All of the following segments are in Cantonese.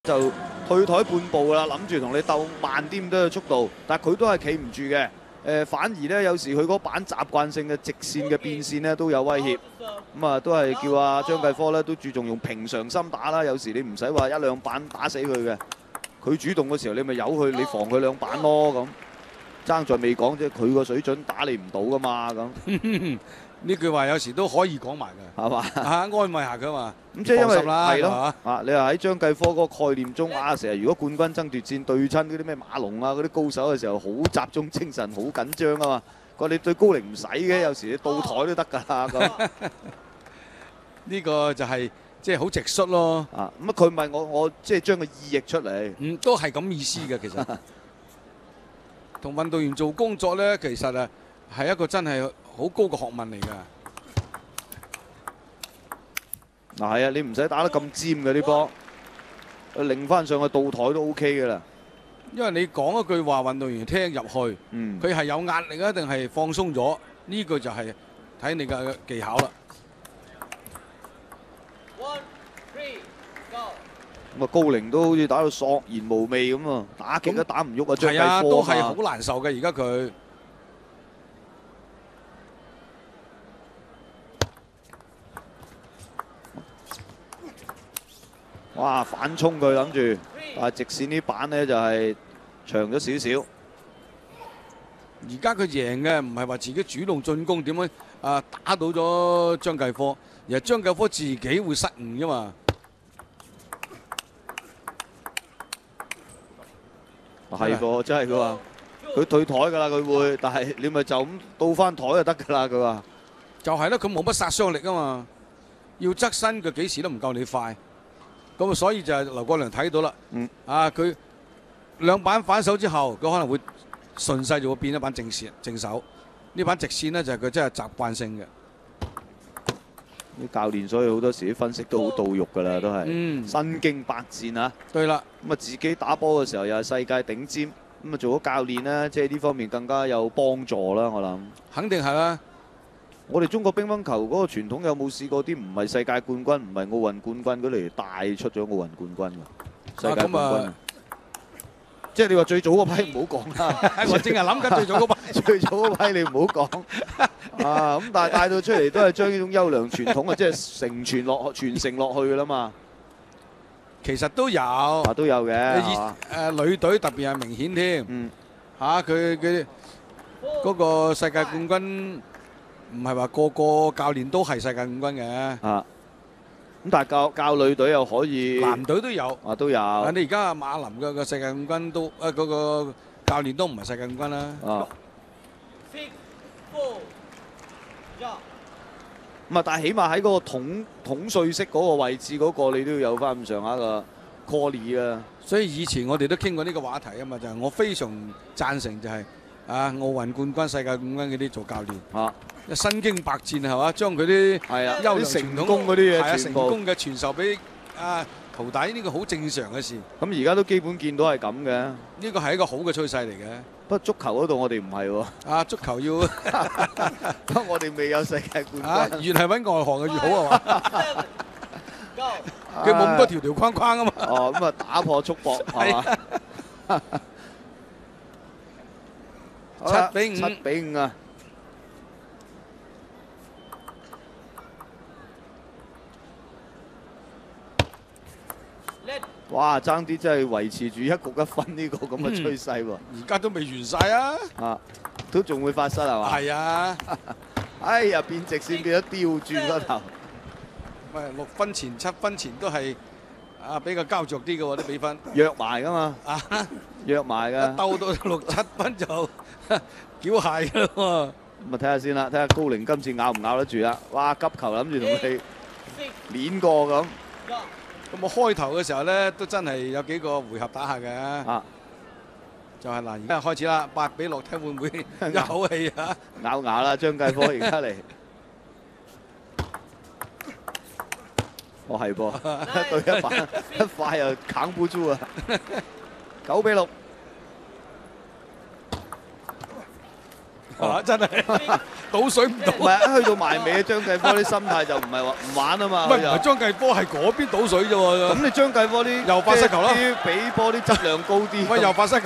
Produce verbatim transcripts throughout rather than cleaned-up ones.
就退台半步啦，諗住同你鬥慢啲咁多嘅速度，但係佢都係企唔住嘅。誒、呃，反而咧有時佢嗰板習慣性嘅直線嘅變線咧都有威脅。咁啊，都係叫阿張繼科咧都注重用平常心打啦。有時你唔使話一兩板打死佢嘅，佢主動嘅時候你咪由佢，你防佢兩板咯咁。爭在未講啫，佢個水準打你唔到噶嘛咁。 呢句話有時都可以講埋嘅， 係嘛？ 啊，安慰下佢嘛。 咁即係因為係咯，啊，你話喺張繼科嗰個概念中啊，成日如果冠軍爭奪戰對親嗰啲咩馬龍啊嗰啲高手嘅時候，好集中精神，好緊張啊嘛。佢話你對高凌唔使嘅，有時你到台都得㗎啦咁。 呢個就係即係好直率咯。 啊，咁啊佢問我，我即係將個意譯出嚟。 嗯，都係咁意思嘅其實。同運動員做工作咧，其實啊係一個真係好高嘅學問嚟㗎。 嗱係啊，你唔使打得咁尖嘅啲波，擰翻上去倒台都 O K 㗎啦。 因為你講一句話，運動員聽入去，佢係、 嗯、 有壓力啊，定係放鬆咗？呢、這個就係睇你嘅技巧啦。 咁啊，高凌都好似打到索然無味咁啊，打極都打唔喐啊，張繼科啊， 都係好難受嘅。而家佢哇反衝佢諗住，但係直線呢板咧就係長咗少少。 而家佢贏嘅唔係話自己主動進攻點樣啊打到咗張繼科，而係張繼科自己會失誤啫嘛。 係噃，真係佢話佢退台㗎啦，佢會，但係你咪就咁倒翻台就得㗎啦。佢話就係咯，佢冇乜殺傷力啊嘛，要側身佢幾時都唔夠你快。咁啊，所以就係劉國梁睇到啦。 嗯。 啊，佢兩板反手之後，佢可能會順勢就會變一板正線正手。呢板直線呢，就係佢真係習慣性嘅。 啲教練所以好多時啲分析都好到肉㗎啦，都係。 嗯。 身經百戰啊！ 對啦。 咁啊，自己打波嘅時候又係世界頂尖，咁啊做咗教練咧，即係呢方面更加有幫助啦。我諗。肯定係啦。 我哋中國乒乓球嗰個傳統有冇試過啲唔係世界冠軍、唔係奧運冠軍嗰嚟帶出咗奧運冠軍㗎？世界冠軍啊！即係你話最早嗰批唔好講啦。 我正係諗緊最早嗰批。 最早嗰批你唔好講啊！咁但係帶到出嚟都係將呢種優良傳統啊，即係承傳落傳承落去㗎啦嘛。 其實都有。啊， 都有嘅。 誒女隊特別係明顯添。 嗯。 嚇佢佢嗰個世界冠軍。唔係話個個教練都係世界冠軍嘅。 啊，咁但係教教女隊又可以。 男隊都有。 啊，都有。 你而家馬林嘅個世界冠軍都誒嗰個教練都唔係世界冠軍啦。 啊。咁啊，但係起碼喺嗰個統統帥式嗰個位置嗰個，你都要有翻咁上下嘅 quality 啊。 所以以前我哋都傾過呢個話題啊嘛，就係我非常贊成就係啊奧運冠軍、世界冠軍嗰啲做教練。 啊。 身經百戰係嘛，將佢啲係啊優良成功嗰啲嘢， 係啊成功嘅傳授俾啊徒弟，呢個好正常嘅事。 咁而家都基本見到係咁嘅。 呢個係一個好嘅趨勢嚟嘅。 不過足球嗰度我哋唔係喎。 啊，足球要， 不過我哋未有世界冠軍。 啊，越係揾外行嘅越好係嘛？佢冇咁多條條框框啊嘛。 哦，咁啊打破束縛係嘛？ 七比五。 七比五啊！哇！爭啲真係維持住一局一分呢個咁嘅趨勢喎。 而家都未完晒啊！ 啊，都仲會發生係嘛？ 係啊！ 哎呀，變直線變咗調轉個頭。 喂，六分前、七分前都係啊比較膠着啲嘅喎啲比分。 約埋㗎嘛。啊！約埋㗎。鬥到六七分就繳械㗎喎。咁啊睇下先啦，睇下高凌今次咬唔咬得住啦。哇！急球諗住同你攣過咁。 咁我開頭嘅時候咧，都真係有幾個回合打下嘅。 啊， 就係嗱，而家開始啦，八比六，睇會唔會一口氣啊？ 咬牙啦，張繼科而家嚟。哦係噃，對一板一塊又扛不住啊！九比六。 啊！真係。 倒水唔到。 唔係一去到埋尾，張繼科啲心態就唔係話唔玩啊嘛。 唔係唔係張繼科係嗰邊倒水啫喎。 咁你張繼科啲又發失球啦， 啲比波啲質量高啲。 喂，又發失球。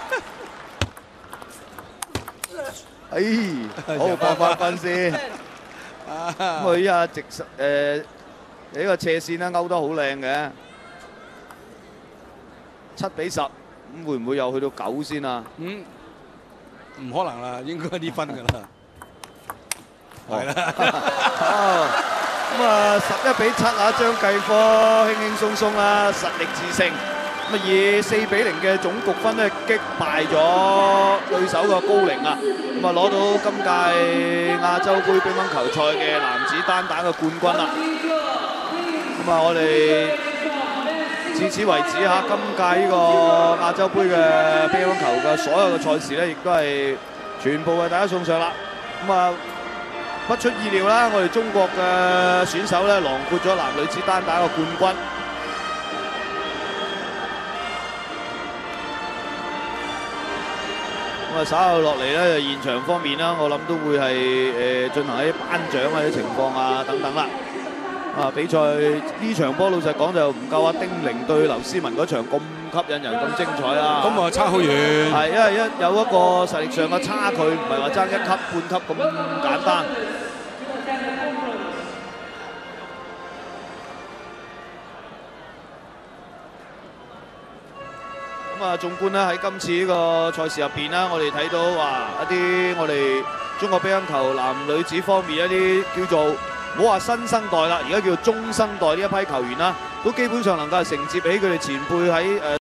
哎，好搏翻分先。咁佢啊直誒呢個斜線咧勾得好靚嘅，七比十，咁會唔會又去到九先啊？ 嗯，唔可能啦，應該呢分㗎啦。係啦。 咁啊十一比七啊，張繼科輕輕鬆鬆啦，實力致勝。咁啊以四比零嘅總局分咧擊敗咗對手嘅高齡啊，咁啊攞到今屆亞洲杯乒乓球賽嘅男子單打嘅冠軍啦。咁啊我哋至此為止嚇，今屆呢個亞洲杯嘅乒乓球嘅所有嘅賽事咧，亦都係全部為大家送上啦。咁啊不出意料啦，我哋中國嘅選手咧囊括咗男女子單打嘅冠軍。咁啊稍後落嚟咧，現場方面啦，我諗都會係誒進行一啲頒獎啊啲情況啊等等啦。啊比賽呢場波老實講就唔夠阿丁寧對劉詩雯嗰場咁吸引人咁精彩啦。 咁啊差好遠。 係因為一有一個實力上嘅差距，唔係話爭一級半級咁簡單。咁啊，縱觀咧喺今次呢個賽事入邊啦，我哋睇到話一啲我哋中國乒乓球男女子方面一啲叫做唔好話新生代啦，而家叫做中生代呢一批球員啦，都基本上能夠係承接起佢哋前輩喺誒。